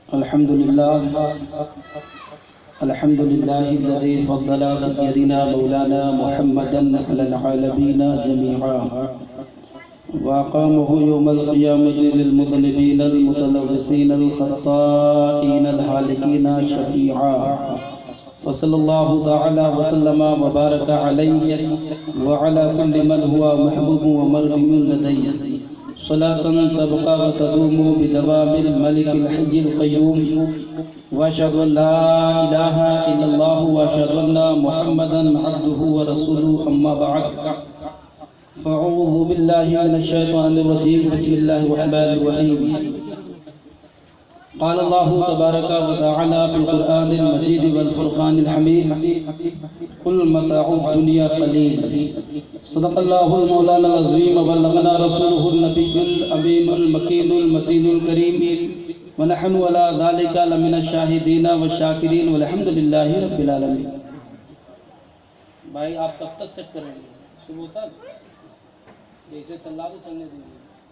الحمد لله الذي فضل سيدنا مولانا محمدا على العالمين جميعا وأقامه يوم القيامة للمذنبين المتلوثين الخطائين الهالكين شفيعا وصلى الله تعالى وسلم وبارك عليه وعلى كل من هو محبوب ومرغم لديه صلاة تبقى وتدوم بدوام الملك الحي القيوم وأشهد أن لا إله إلا الله وأشهد أن محمدا عبده ورسوله أما بعد فأعوذ بالله من الشيطان الرجيم بسم الله الرحمن الرحيم قال الله تبارك وتعالى في القرآن المجيد والفرقان الحميد قل متاع الدنيا قليل صدق الله المولانا العظيم وبلغنا رسوله النبي الأمين المكين المتين الكريم ونحن على ذلك لمن الشاهدين والشاكرين والحمد لله رب العالمين. بھائی آپ کب تک سیٹ کریں گے؟ صبح تک جیسے تلا کو چلنے دیں گے.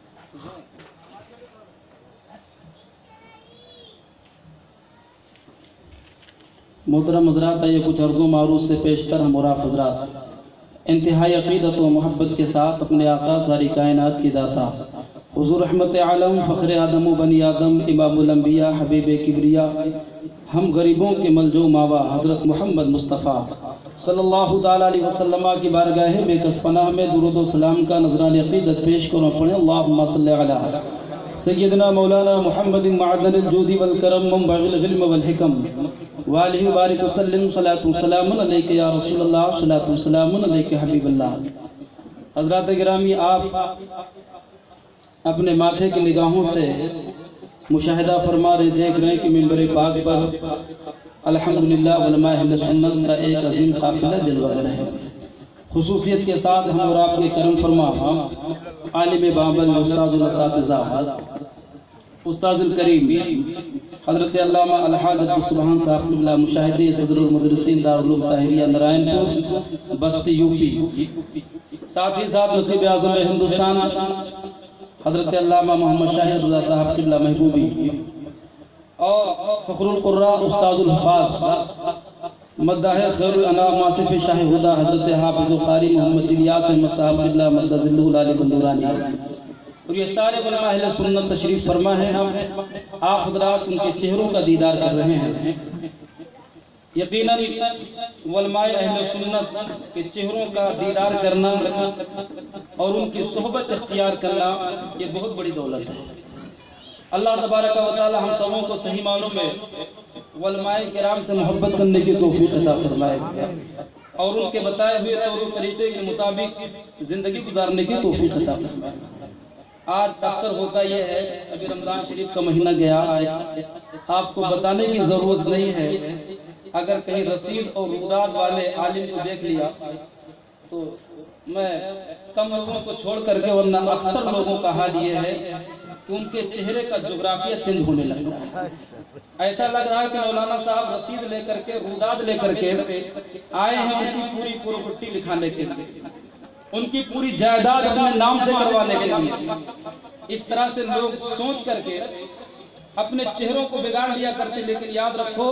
محترم حضرات، آئیے کچھ عرض و معروض سے پیشتر ہم اور آپ حضرات انتہائی عقیدت و محبت کے ساتھ اپنے آقا ساری کائنات کی داتا حضور رحمت عالم فخر آدم و بنی آدم امام الانبیاء حبیب کبریا ہم غریبوں کے ملجو ماوا حضرت محمد مصطفیٰ صلی اللہ تعالیٰ علیہ وسلم کی بارگاہ بے کس پناہ میں درود و سلام کا نذران عقیدت پیش کروں. پڑھیں اللہم صلی علی سیدنا مولانا محمد معدن الجود والکرم منبع العلم والحکم وآلہ بارک وسلم صلاۃ وسلام علیک یا رسول اللہ صلاۃ وسلام علیک حبیب اللہ. حضرات گرامی، آپ اپنے ماتھے کی نگاہوں سے مشاہدہ فرما رہے دیکھ رہے ہیں کہ منبر پاک پر الحمدللہ علماء اہل سنت کا ایک عظیم قافلہ جلوہ رہا ہے. خصوصیت کے ساتھ ہم اور آپ کے کرم فرما عالم بابل استاد الاساتذہ استاد الکریم حضرت علامہ الحاج عبدالسبحان صاحب قبلہ مشاہدی صدر المدرسین دارالعلوم طاہریہ نارائن پور بستی یوپی، ساتھ ہی ساتھ نقیب اعظم ہندوستان حضرت علامہ محمد شاہد رضا صاحب قبلہ محبوبی اور فخر القراء استاد الحفاظ مداح خیر الانام واصف شاہ ہدا حضرت حافظ و قاری محمد الیاس احمد صاحب قبلہ مدد ذلہ العالی بندورانی. اور یہ سارے علماء اہل سنت تشریف فرما ہیں. ہم آپ حضرات ان کے چہروں کا دیدار کر رہے ہیں. یقیناً علماء اہل سنت کے چہروں کا دیدار کرنا اور ان کی صحبت اختیار کرنا یہ بہت بڑی دولت ہے. اللہ تبارک و تعالی ہم سبوں کو صحیح معنوں میں علماء کرام سے محبت کرنے کی توفیق عطا فرمائے اور ان کے بتائے ہوئے طور و طریقے کے مطابق زندگی گزارنے کی توفیق عطا فرمائے. آج اکثر ہوتا یہ ہے، ابھی رمضان شریف کا مہینہ گیا ہے، آپ کو بتانے کی ضرورت نہیں ہے. اگر کہیں رسید اور روداد والے عالم کو دیکھ لیا تو میں کم لوگوں کو چھوڑ کر کے ورنہ اکثر لوگوں کا حال یہ ہے کہ ان کے چہرے کا جغرافیہ چینج ہونے لگتا ہے. ایسا لگ رہا ہے کہ مولانا صاحب رسید لے کر کے روداد لے کر کے آئے ہیں ان کی پوری پراپرٹی لکھانے کے لیے، ان کی پوری جائیداد اپنے نام سے کروانے کے لیے. اس طرح سے لوگ سوچ کر کے اپنے چہروں کو بگاڑ لیا کرتے. لیکن یاد رکھو،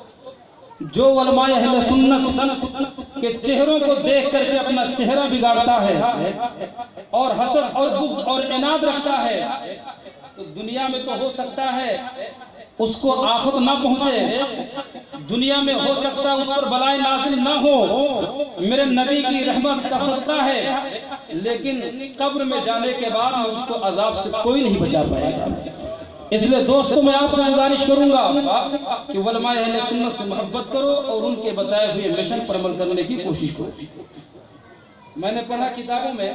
جو علماء اہل سنت کے چہروں کو دیکھ کر کے اپنا چہرہ بگاڑتا ہے اور حسد اور بغض اور عناد رکھتا ہے تو دنیا میں تو ہو سکتا ہے اس کو آفت نہ پہنچے، دنیا میں ہو سکتا ہے اس پر بلائے نازل نہ ہو، میرے نبی کی رحمت کا صدقہ ہے، لیکن قبر میں جانے کے بعد اس کو عذاب سے کوئی نہیں بچا پائے گا. اس لئے دوستوں میں آپ سے گزارش کروں گا کہ علماء اہل سنت سے محبت کرو اور ان کے بتائے ہوئے مشن پر عمل کرنے کی کوشش کرو. میں نے پڑھا کتابوں میں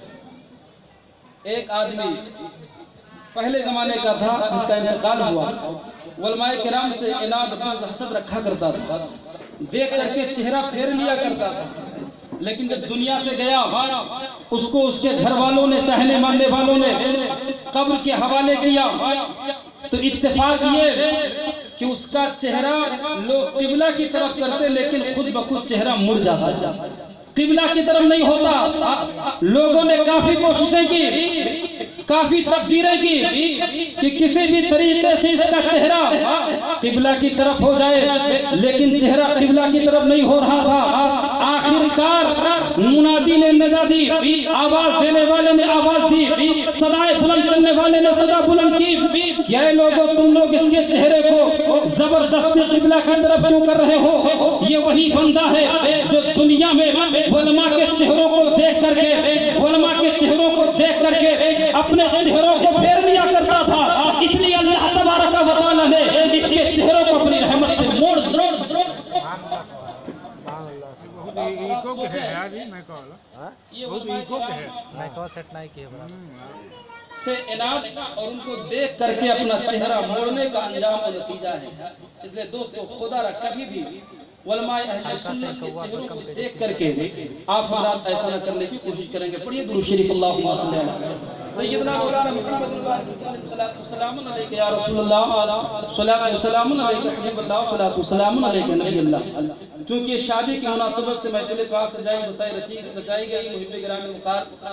ایک آدمی پہلے زمانے کا تھا جس کا انتقال ہوا، علماء کرام سے عناد بغض حسد رکھا کرتا تھا، دیکھ کر کے چہرہ پھیر لیا کرتا تھا. لیکن جب دنیا سے گیا اس کو اس کے گھر والوں نے، چاہنے ماننے والوں نے قبر کے حوالے کیا تو اتفاق یہ کہ اس کا چہرہ لوگ قبلہ کی طرف کرتے لیکن خود بخود چہرہ مڑ جاتا، قبلہ کی طرف نہیں ہوتا. لوگوں نے کافی کوششیں کی काफी तकदीरें की कि किसी भी तरीके से इसका चेहरा किबला की तरफ हो जाए, लेकिन चेहरा किबला की तरफ नहीं हो रहा था। आखिरकार मुनादी ने निदा दी, आवाज देने वाले ने आवाज दी, सदाएं बुलंद करने वाले ने सदा बुलंद की, क्या लोगों तुम लोग इसके चेहरे को जबरदस्ती किबला की तरफ क्यों कर रहे हो? ये वही बंदा है जो दुनिया में उलमा के चेहरों को देख करके, उलमा के चेहरों को देख करके अपने चेहरों को फेर लिया करता था। इसलिए अल्लाह तबारक व तआला ने इसके चेहरों को अपनी रहमत से मोड़ से इनाद और उनको देख करके अपना चेहरा मोड़ने का अंजाम और नतीजा है। इसलिए दोस्तों खुदा रा कभी भी उलमाए अहले सुन्नत के चेहरों को देख करके आप हजरात ऐसा न करने की कोशिश करेंगे। पढ़िए दुरूद शरीफ अल्लाहुम्मा सल्ली अला सय्यदना मौलाना मुहम्मद सल्लल्लाहु अलैहि या रसूलुल्लाह सल्लल्लाहु अलैहि हबीबल्लाह सल्लल्लाहु अलैहि नबी अल्लाह। क्योंकि शादी की मुनासबत से महफिल पाक सजाई बसाई रचाई गई। मुहिब गिरामी मुकार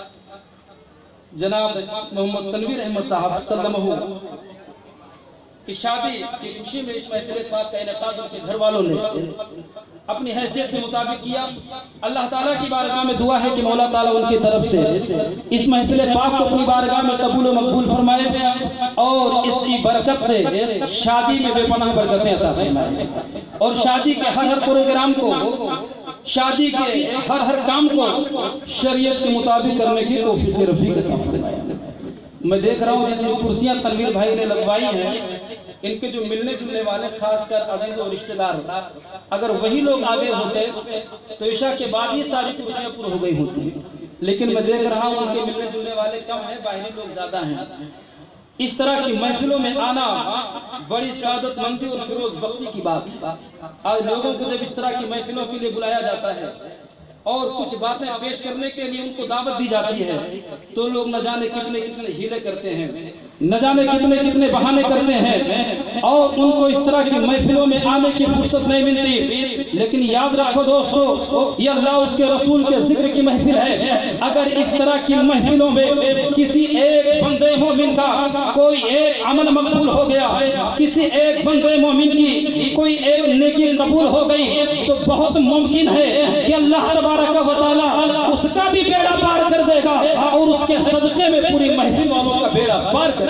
जनाब मोहम्मद तनवीर अहमद साहब सल्लल्लाहु की शादी की खुशी में इस महफिल पाक का इनेकाद उनके घर वालों ने अपनी हैसियत के मुताबिक किया। अल्लाह ताला की बारगाह में दुआ है कि मौला ताला उनकी तरफ से इस महफिल पाक को अपनी बारगाह में कबूल और मकबूल फरमाए और इसकी बरकत से शादी में बेपनाह बरकतें अता फरमाए और शादी के हर प्रोग्राम को, शादी के हर काम को शरीयत के मुताबिक करने की तौफीक रफीक अता फरमाए। मैं देख रहा हूँ जितनी कुर्सियां तनवीर भाई ने लगवाई हैं, इनके जो मिलने जुलने वाले खासकर अजीज और रिश्तेदार, अगर वही लोग आगे होते तो ईशा के बाद ही सारी कुर्सियां पूरी हो गई होती। लेकिन मैं देख रहा हूँ उनके मिलने जुलने वाले कम है, बाहरी लोग ज्यादा हैं। इस तरह की महफिलों में आना बड़ी सादतमंदी और फिरोज बख्ती की बात है। आज लोगों को जब इस तरह की महफिलों के लिए बुलाया जाता है और कुछ बातें पेश करने के लिए उनको दावत दी जाती है तो लोग न जाने कितने कितने हीले करते हैं, न जाने कितने कितने बहाने करते हैं और उनको इस तरह की महफिलों में आने की फुर्सत नहीं मिलती। लेकिन याद रखो दोस्तों, ये अल्लाह उसके रसूल के जिक्र की महफिल है। अगर इस तरह की महफिलों में किसी एक बंदे मोमिन का कोई एक अमल मकबूल हो गया, किसी एक बंदे मोमिन की कोई एक नेकी कबूल हो गई, तो बहुत मुमकिन है कि अल्लाह तबारक व तआला उसका भी बेड़ा पार कर देगा और उसके सदक़े में पूरी महफिल वालों का बेड़ा पार कर।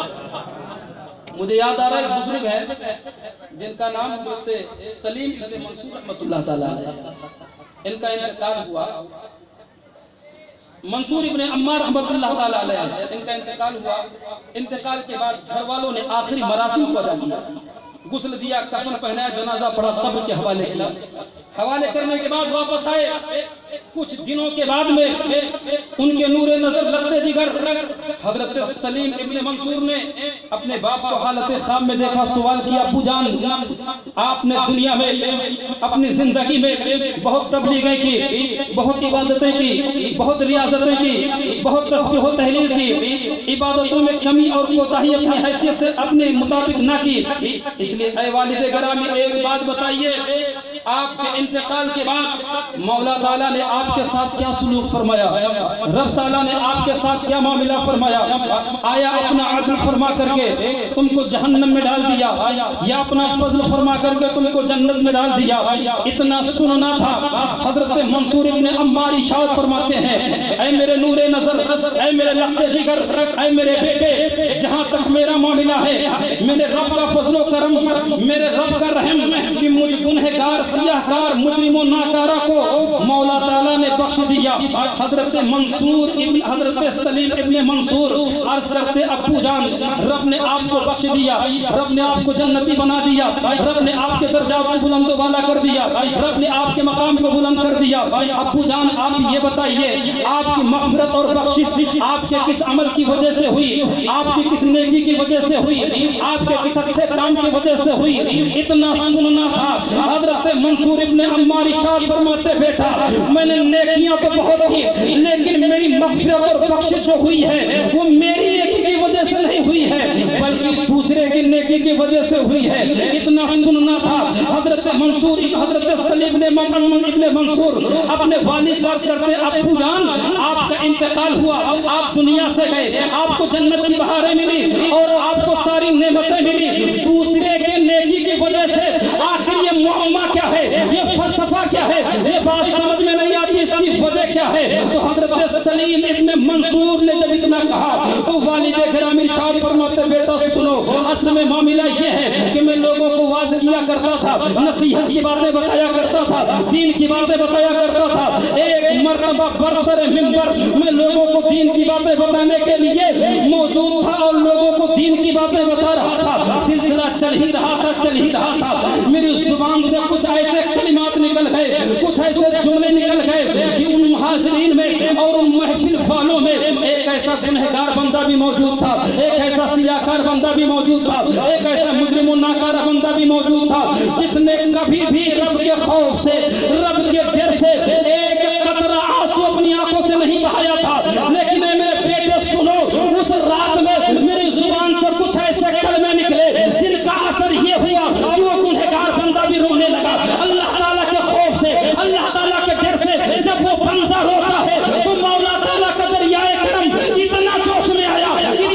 मुझे याद आ रहा है एक बुजुर्ग है जिनका नाम हज़रत सलीम इब्न मंसूर रहमतुल्लाह ताला अलैह, इनका इंतकाल हुआ। मंसूर इब्न अम्मार रहमतुल्लाह ताला अलैह, इनका इंतकाल हुआ। इंतकाल के बाद घर वालों ने आखिरी मरासिम को अदा किया, गुस्ल दिया, कफन पहनाया, जनाजा पढ़ा, कब्र के हवाले किया। हवाले करने के बाद वापस आए। कुछ दिनों के बाद में उनके नूरे नजर लगते जिगर हजरत सलीम इब्न मंसूर ने अपने बाप को हालत ख़ाब में देखा। सवाल किया, अब्बू जान, आपने दुनिया में अपनी जिंदगी में बहुत तबलीगें की, बहुत इबादतें की, बहुत रियाजतें की, बहुत तस्बीह व तहलील की, इबादतों में कमी और कोताही अपनी हैसियत से अपने मुताबिक ना की। इसलिए ऐ वालिद गिरामी एक बात बताइए, आपके इंतकाल के बाद मौला ताला ने आपके साथ क्या सलूक फरमाया, रब ताला ने आपके साथ क्या मामला फरमाया? आया अपना अदल फरमा करके तुमको जहन्नम में डाल दिया या अपना फजल फरमा करके तुमको जन्नत में डाल दिया? इतना सुनना था। हजरत मंसूर इब्न अम्मार इरशाद फरमाते हैं, ऐ मेरे नूरे नजर, ऐ मेरे लख्ते जिगर, ऐ मेरे बेटे, जहां तक मेरा मामला है, मेरे रब का फजलो करम, मेरे रब का रहम कि मुझ गुनहगार सियाहकार मुजरिम और नाकारा को मौला ताला ने बख्श दिया। हजरत मंसूर इब्न हजरत सलीम इब्न मंसूर अर्ज करते, अब्बू जान, रब ने आपको बख्श दिया, रब ने आपको जन्नती बना दिया, रब ने आपके दर्जात को बुलंद वाला कर दिया, रब ने आपके मकाम को बुलंद कर दिया। अब्बू जान, आप ये बताइए, आपकी मग़फ़िरत और बख्शिश आपके किस अमल की वजह से हुई? आपकी किस नेकी की वजह से हुई? आपके किस अच्छे काम की वजह से हुई? इतना सुनना था। हजरत मंसूर इब्न अम्मार इरशाद फरमाते, बेटा, मैंने नेकियां तो बहुत की, लेकिन मेरी मग़फ़िरत और बख्शिश जो हुई है वो मेरी नेकी की वजह से नहीं हुई है, बल्कि बल्कि दूसरे की नेकी की वजह से हुई है। इतना सुनना था। हजरत मंसूर हजरत सलीम ने इब्ने मंसूर अपने वालिद साहब करते, अबू जान आपका इंतकाल हुआ, आप दुनिया से गए, आपको जन्नत की बहारें मिली और आपको सारी नेमतें मिली, दूसरे के नेकी की वजह से। आखिर ये मुअम्मा क्या है, ये फलसफा क्या है, ये बात समझ में नहीं आती, इसकी वजह क्या है। तो हजरत सलीम इब्ने मंसूर ने जब इतना कहा तो वालिद गिरामी इरशाद फरमाते, बेटा सुनो, असल में मामला ये है कि मैं लोगों को वाज किया करता था, नसीहत की बातें बताया करता था, दीन की बातें बताया करता था। एक मर्तबा बरसर मिंबर में लोगों को दीन की बातें बताने के लिए मौजूद था और लोगों को दीन की बातें बता रहा था। सिलसिला चल ही रहा था। मेरी जुबान से कुछ ऐसे कलिमात निकल गए, कुछ ऐसे जुमले निकल गए कि उन मुहाजिरीन में और उन महफिल वालों में एक ऐसा गुनहगार बंदा भी मौजूद था, एक ऐसा सियाकार बंदा भी मौजूद था, एक ऐसा मुजरिम नाकारा बंदा भी मौजूद था, जिसने कभी भी रब के खौफ से, रब के डर से एक कतरा आंसू अपनी आंखों से नहीं बहाया था। लेकिन मेरे बेटे सुनो, उस रात में मेरी जुबान से कुछ ऐसे कलमे निकले जिनका असर ये हुआ कि वो गुनहगार बंदा भी रोने लगा। अल्लाह ताला के खौफ से, अल्लाह ताला के डर से जब वो बंदा रोता है तो मौला ताला का दरियाए करम इतना जोश में आया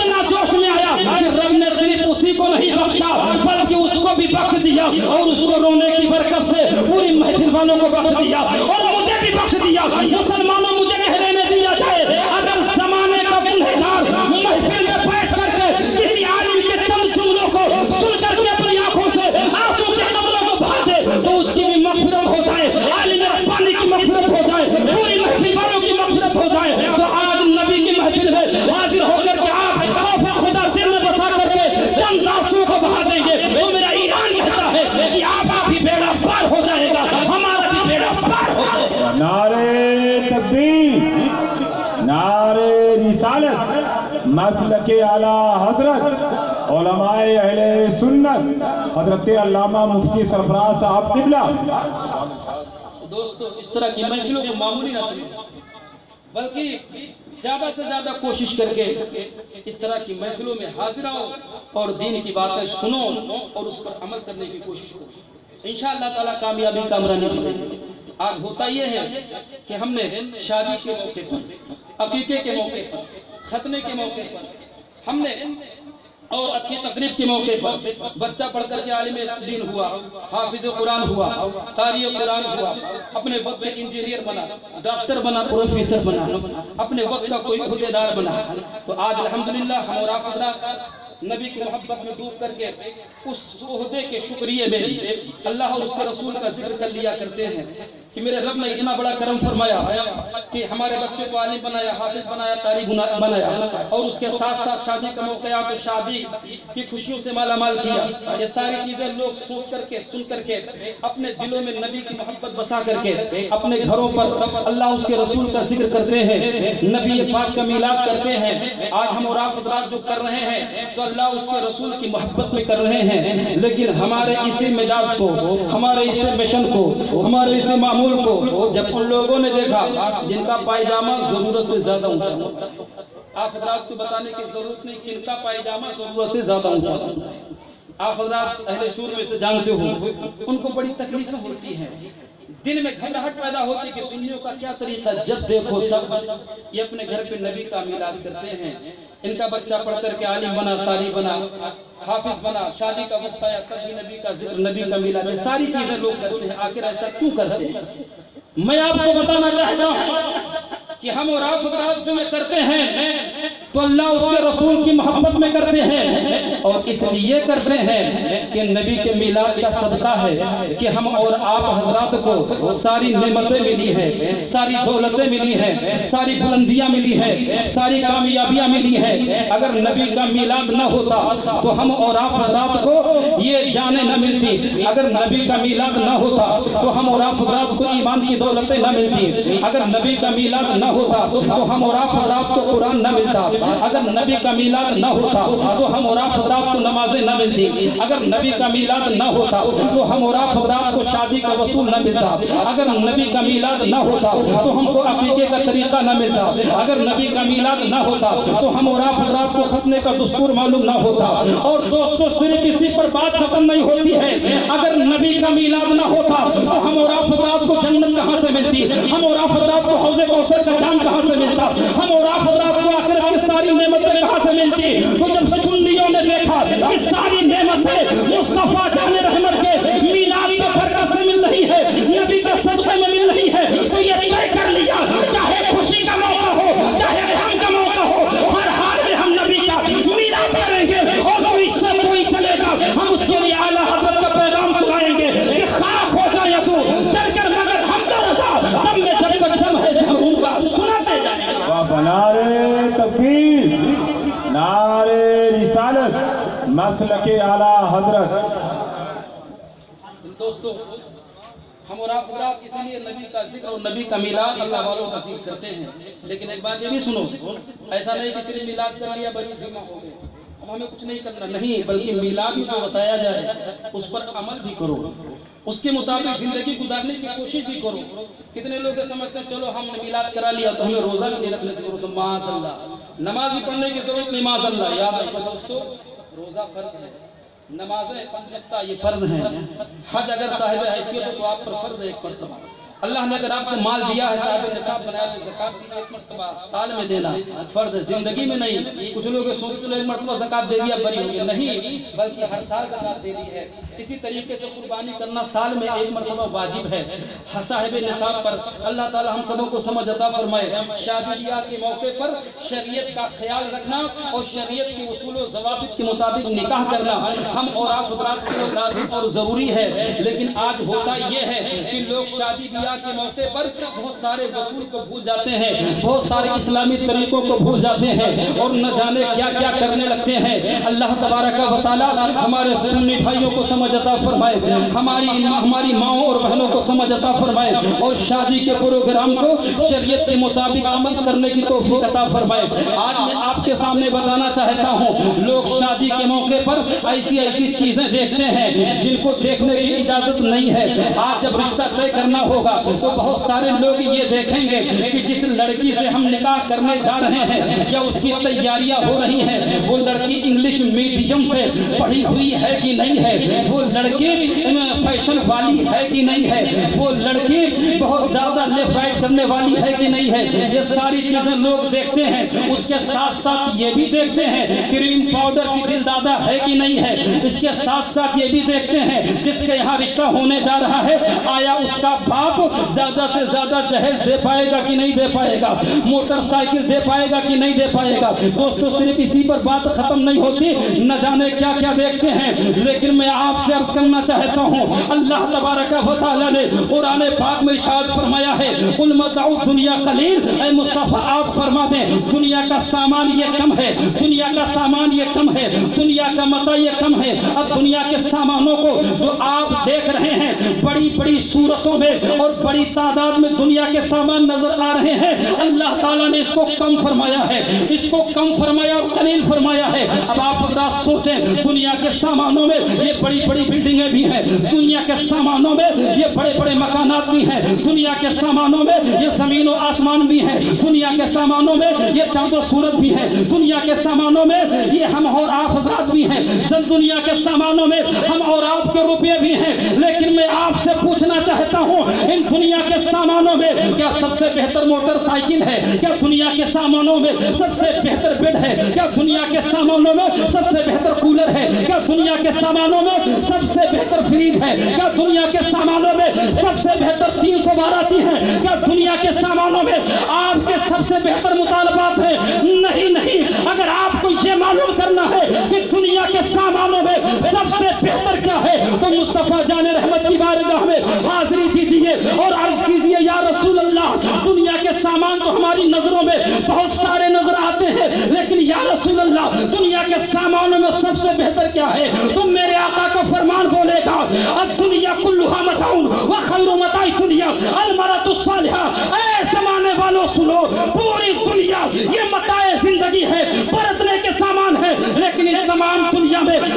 कि रब ने सिर्फ उसी को नहीं बख्शा बल्कि उसको भी बख्श दिया और उसको रोने की बरकत से पूरी महफिल वालों को बख्श दिया और मुझे भी बख्श दिया। मुसलमानों, मुझे कहने में दिया जाए, अगर जमाने का गुनहगार महफिल में बैठ करके किसी आलिम के चंद जुमलों को सुन करके अपनी आंखों से आंसू के कतरों को बहा दे तो उसकी भी मग़फ़िरत हो जाए, आलिम रब्बानी की मग़फ़िरत हो जाए, पूरी महफिल वालों की मग़फ़िरत हो जाए। तो आज नबी की महफिल में हाजिर होकर के आप खौफ खुदा दिल में बसा करके चंद आंसुओं को बहा देंगे तो मेरा ईमान कहता है कि आपका भी बेड़ा पार हो जाएगा, हमारा भी बेड़ा पार हो जाएगा। नारे तकबीर, नारे रिसालत, मसलके आला हजरत उलमाए अहले सुन्नत हजरत अल्लामा मुफ्ती सरफराज साहब क़िबला। दोस्तों, इस तरह की महफिलों को मामूली ना समझें, बल्कि ज्यादा से ज्यादा कोशिश करके इस तरह की महफिलों में हाजिर आओ और दीन की बातें सुनो और उस पर अमल करने की कोशिश करो। इंशाअल्लाह ताला कामयाबी कामरानी मिलेगी। आज होता यह है कि हमने शादी के मौके पर, अकीके के मौके पर, खतने के मौके पर हमने और अच्छी तकरीब के मौके पर बच्चा पढ़ करके आलिम दीन हुआ, हाफिज कुरान हुआ, कारी कुरान हुआ, अपने वक्त में इंजीनियर बना, डॉक्टर बना, प्रोफेसर बना, अपने वक्त का कोई उहदेदार बना। तो आज अल्हम्दुलिल्लाह हम और आप नबी की मोहब्बत में डूब करके उस ओहदे के शुक्रिये में अल्लाह और उसके रसूल का जिक्र कर लिया करते हैं कि मेरे रब ने इतना बड़ा करम फरमाया कि हमारे बच्चे को आलिम बनाया, हाफिज बनाया, कारी बनाया और उसके साथ साथ शादी का मौका तो शादी की खुशियों से मालामाल किया। ये सारी चीजें लोग सोच करके, सुन करके अपने दिलों में नबी की मोहब्बत बसा करके अपने घरों पर अल्लाह उसके रसूल का जिक्र करते हैं, नबी पाक का मिलाद करते हैं। आज हम और आप हज़रात जो कर रहे हैं तो अल्लाह उसके रसूल की मोहब्बत में कर रहे हैं, लेकिन हमारे इसी मिजाज को, हमारे इसी मिशन को, हमारे इसी मामूल को जब उन लोगों ने देखा जिनका पायजामा जरूरत से ज्यादा ऊंचा, आप हज़रात को बताने की जरूरत नहीं किनका पायजामा जरूरत से ज्यादा ऊंचा, आप हज़रात अहले शूर में से जानते हो, उनको बड़ी तकलीफें होती हैं, दिल में घबराहट पैदा होती है कि सुन्नियों का क्या तरीका, जब देखो तब ये अपने घर पे नबी का मिलाद करते हैं, इनका बच्चा पढ़ करके आलिम बना, कारी बना, हाफिज बना, शादी का वक्त आया तब भी नबी का जिक्र, नबी का मिलाद, सारी चीजें लोग करते हैं। आखिर ऐसा क्यों करते हैं? मैं आपको बताना चाहता हूँ कि हम और आप हज़रात जो करते हैं तो अल्लाह उसके रसूल की मोहब्बत में करते हैं और इसलिए करते हैं कि नबी के मिलाद का सदका है कि हम और आप हज़रात को सारी नेमतें मिली है, सारी दौलतें मिली हैं, सारी बुलंदियां मिली हैं, सारी कामयाबियां मिली हैं। अगर नबी का मिलाद न होता तो हम और आप हज़रात को ये जाने न मिलती, अगर नबी का मिलाद न होता तो हम और आप हज़रात को ईमान की दौलतें न मिलती, अगर नबी का मिलाद न होता तो हम और आप हज़रात को कुरान न मिलता, अगर नबी का मिलाद न होता तो हम और आप हज़रात حضرات کو نمازیں نہ ملتی، اگر نبی کا میلاد نہ ہوتا تو ہم اور آپ حضرات کو شادی کا وصول نہ ملتا، اگر نبی کا میلاد نہ ہوتا تو ہم کو عقیقے کا طریقہ نہ ملتا، اگر نبی کا میلاد نہ ہوتا تو ہم اور آپ حضرات کو ختنے کا دستور معلوم نہ ہوتا۔ اور دوستو صرف اسی پر بات ختم نہیں ہوتی ہے، اگر نبی کا میلاد نہ ہوتا تو ہم اور آپ حضرات کو جنت کہاں سے ملتی، ہم اور آپ حضرات کو حوض کوثر کا جام کہاں سے ملتا، ہم اور آپ حضرات کو آخرت کی ساری نعمتیں کہاں سے ملتی۔ تو جب سنیوں نے دیکھا کہ ساری نعمتیں مصطفیٰ جان رحمت کے میلاد کے برکت سے مل رہی ہے، نبی کے صدقے میں مل رہی ہے، تو یہ طے کر لیا چاہے خوشی کا موقع ہو چاہے غم کا موقع ہو، ہر حال میں ہم نبی کا میلاد کریں گے، اور جو اس سے کوئی چلے گا ہم اس کے لیے اعلیٰ حضرت کا پیغام سنائیں گے کہ خاک ہو جائے تو چل کر مگر ہم کا رضا دم میں جب تک دم ہے ضرور کا سناتے جائیں گے۔ نعرہ تکبیر، نعرہ رسالت، مسلک اعلیٰ حضرت۔ دوستو ہم اور آپ حضرات اسی لیے نبی کا ذکر اور نبی کا میلاد اللہ والوں کا ذکر کرتے ہیں، لیکن ایک بات یہ بھی سنو، ایسا نہیں کہ صرف میلاد کر لیا بری ذمہ ہو گئے، اب ہمیں کچھ نہیں کرنا، نہیں، بلکہ میلاد میں جو بتایا جائے اس پر عمل بھی کرو، اس کے مطابق زندگی گزارنے کی کوشش بھی کرو۔ کتنے لوگ سمجھتے ہیں چلو ہم نے میلاد کرا لیا تو ہمیں روزہ بھی نہیں رکھنے کی ضرورت، معاذ اللہ، نماز بھی پڑھنے کی ضرورت نہیں، معاذ اللہ۔ یاد رکھو دوستو، روزہ فرض ہے، نمازیں 5 وقتہ یہ فرض ہیں، حج اگر صاحب حیثیت ہو تو آپ پر فرض ہے 1 مرتبہ، اللہ نے اگر آپ کو مال دیا ہے صاحب نصاب بنایا تو زکات بھی 1 مرتبہ سال میں دینا فرض ہے، زندگی میں نہیں۔ کچھ لوگ سوچتے ہیں 1 مرتبہ زکات دے دیا بری ہو گیا، نہیں، بلکہ ہر سال زکات دینی ہے۔ اسی طریقے سے قربانی کرنا سال میں 1 مرتبہ واجب ہے صاحب نصاب پر۔ اللہ تعالی ہم سبوں کو سمجھ عطا فرمائے۔ شادی بیاہ کے موقع پر شریعت کا خیال رکھنا اور شریعت کے اصول و ضوابط کے مطابق نکاح کرنا ہم اور آپ حضرات کے لیے لازم اور ضروری ہے، لیکن آج ہوتا یہ ہے کہ لوگ شادی بیاہ کے موقع پر بہت سارے اصول کو بھول جاتے ہیں، بہت سارے اسلامی طریقوں کو بھول جاتے ہیں اور نہ جانے کیا کیا کرنے لگتے ہیں۔ اللہ تبارک و تعالی ہمارے سنی بھائیوں کو سمجھ عطا فرمائے، ہماری ماؤں اور بہنوں کو سمجھ عطا فرمائے اور شادی کے پروگرام کو شریعت کے مطابق عمل کرنے کی توفیق عطا فرمائے۔ آج میں آپ کے سامنے بتانا چاہتا ہوں، لوگ شادی کے موقع پر ایسی چیزیں دیکھتے ہیں جن کو دیکھنے کی اجازت نہیں ہے۔ آج جب رشتہ طے کرنا ہوگا تو بہت سارے لوگ یہ دیکھیں گے کہ جس لڑکی سے ہم نکاح کرنے جا رہے ہیں یا اس کی تیاریاں ہو رہی ہیں وہ لڑکی انگلش میڈیم سے پڑھی ہوئی ہے کہ نہیں ہے، وہ لڑکی فیشن والی ہے کہ نہیں ہے، وہ لڑکی بہت زیادہ لیفٹ رائٹ کرنے والی ہے کہ نہیں ہے، یہ ساری چیزیں لوگ دیکھتے ہیں۔ اس کے ساتھ ساتھ یہ بھی دیکھتے ہیں کریم پاؤڈر کی دل دادا ہے کہ نہیں ہے، اس کے ساتھ ساتھ یہ بھی دیکھتے ہیں جس کے یہاں رشتہ ہونے جا رہا ہے آیا اس کا باپ زیادہ سے زیادہ جہیز دے پائے گا کہ نہیں دے پائے گا، موٹر سائیکل دے پائے گا کہ نہیں دے پائے گا۔ دوستو صرف اسی پر بات ختم نہیں ہوتی، نہ جانے کیا کیا دیکھتے ہیں، لیکن میں آپ سے عرض کرنا چاہتا ہوں اللہ تبارک و تعالی نے قرآن پاک میں ارشاد فرمایا ہے قل متاع الدنیا قلیل، اے مصطفیٰ آپ فرما دیں دنیا کا سامان یہ کم ہے، دنیا کا سامان یہ کم ہے، دنیا کا متاع یہ کم ہے۔ اب دنیا کے سامانوں کو جو آپ دیکھ رہے ہیں بڑی بڑی صورتوں میں اور بڑی تعداد میں دنیا کے سامان نظر آ رہے ہیں، اللہ تعالیٰ نے اس کو کم فرمایا ہے، اس کو کم فرمایا اور قلیل فرمایا ہے۔ اب آپ حضرات سوچیں دنیا کے سامانوں میں یہ بڑی بڑی بلڈنگیں بھی ہیں، دنیا کے سامانوں میں یہ بڑے بڑے مکانات بھی ہیں، دنیا کے سامانوں میں یہ زمین و آسمان بھی ہیں، دنیا کے سامانوں میں یہ چاند و سورج بھی ہیں، دنیا کے سامانوں میں یہ ہم اور آپ حضرات بھی ہیں، دنیا کے سامانوں میں ہم اور آپ کے روپے بھی ہیں۔ لیکن میں آپ سے پوچھنا چاہتا ہوں ان دنیا کے سامانوں میں کیا سب سے بہتر موٹر سائیکل ہے؟ کیا دنیا کے سامانوں میں سب سے بہتر بیڈ ہے؟ کیا دنیا کے سامانوں میں سب سے بہتر کولر ہے؟ کیا دنیا کے سامانوں میں سب سے بہتر فریج ہے؟ کیا دنیا کے سامانوں میں سب سے بہتر 312 ہیں؟ کیا دنیا کے سامانوں میں آپ کے سب سے بہتر مطالبات ہیں؟ نہیں نہیں، اگر آپ کو یہ معلوم کرنا ہے کہ دنیا کے سامانوں میں سب سے بہتر کیا ہے تو مصطفیٰ جان رحمت کی بارگاہ میں حاضری دیجئے اور عرض کیجئے یا رسول اللہ دنیا کے سامان تو ہماری نظروں میں بہت سارے نظر آتے ہیں، لیکن یا رسول اللہ دنیا کے سامانوں میں سب سے بہتر کیا ہے؟ تو میرے آقا کا فرمان بولے گا الدنیا کلھا متاع وخیر متاع الدنیا المرأۃ الصالحہ۔ اے زمانے والوں سنو، پوری دنیا یہ متاع زندگی ہے، برتنے کے سامان ہے، لیکن اس تمام دنیا میں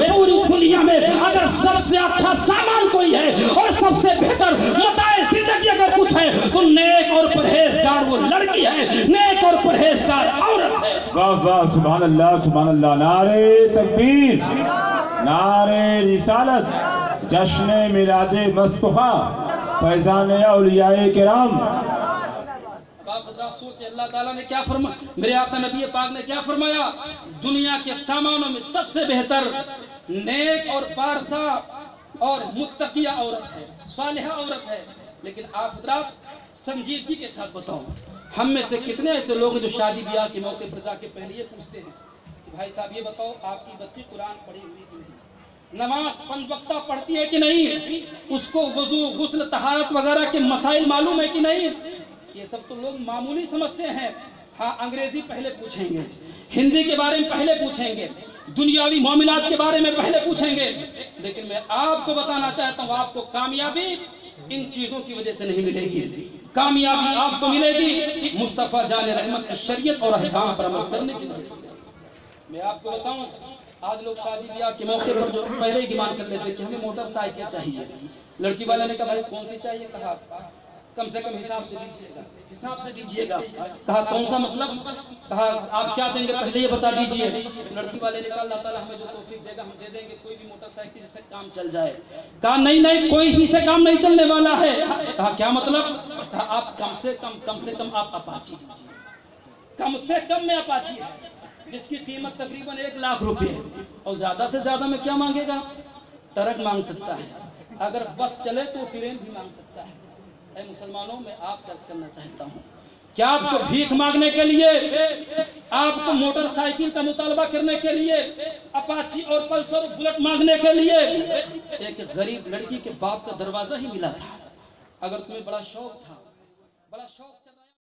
अच्छा सामान कोई है और सबसे बेहतर मताए जिंदगी अगर कुछ है तो नेक और परहेजगार वो लड़की है, नेक और परहेजगार औरत है। वाह वाह, सुभान अल्लाह सुभान अल्लाह। नारे तकबीर, नारे रिसालत, जश्न मिलादे मुस्तफा, फैजान औलियाए किराम। सोचे अल्लाह ताला ने क्या फरमाया, मेरे आका नबी पाक ने क्या फरमाया, दुनिया के सामानों में सबसे बेहतर नेक और पारसा और मुत्तकिया औरत है, सालिहा औरत है। लेकिन आप हज़रात संजीदगी के साथ बताओ, हम में से कितने ऐसे लोग हैं जो शादी ब्याह के मौके पर जाके पहले ये पूछते हैं कि भाई साहब ये बताओ आपकी बच्ची कुरान पढ़ी हुई कि नहीं, नमाज 5 वक्ता पढ़ती है कि नहीं, उसको वजू गुस्ल तहारत वगैरह के मसाइल मालूम है कि नहीं। ये सब तो लोग मामूली समझते हैं। हाँ, अंग्रेजी पहले पूछेंगे, हिंदी के बारे में पहले पूछेंगे, दुनियावी मामलात के बारे में पहले पूछेंगे। लेकिन मैं आपको बताना चाहता हूँ, आपको कामयाबी इन चीजों की वजह से नहीं मिलेगी। कामयाबी आपको मिलेगी मुस्तफा जाने रहमत की शरीयत और अहकाम पर अमल करने की वजह से। मैं आपको बताऊं, आज लोग शादी ब्याह के मौके पर जो पहले ही डिमांड कर लेते कि हमें मोटरसाइकिल चाहिए। लड़की वाले ने कहा भाई कौन सी चाहिए, कहा कम से कम हिसाब से दीजिएगा, हिसाब से दीजिएगा। कहा कौन सा मतलब, कहा आप क्या देंगे पहले ये बता दीजिए। लड़की वाले ने कहा अल्लाह ताला हमें जो तौफीक देगा हम दे देंगे, कोई भी मोटरसाइकिल जिससे काम चल जाए। कहा नहीं नहीं, कोई भी से काम नहीं चलने वाला है। कहा क्या मतलब, कहा आप कम से कम आप अपाची दीजिए, कम से कम में अपाची है जिसकी कीमत तकरीबन 1 लाख रुपए है, और ज्यादा से ज्यादा में क्या मांगेगा, ट्रक मांग सकता है, अगर बस चले तो ट्रेन भी मांग सकता है। ऐ मुसलमानों, मैं आपसे अर्ज करना चाहता हूँ, क्या आपको भीख मांगने के लिए, आपको मोटरसाइकिल का मुतालबा करने के लिए, अपाची और पल्सर और बुलेट मांगने के लिए एक गरीब लड़की के बाप का दरवाजा ही मिला था? अगर तुम्हें बड़ा शौक था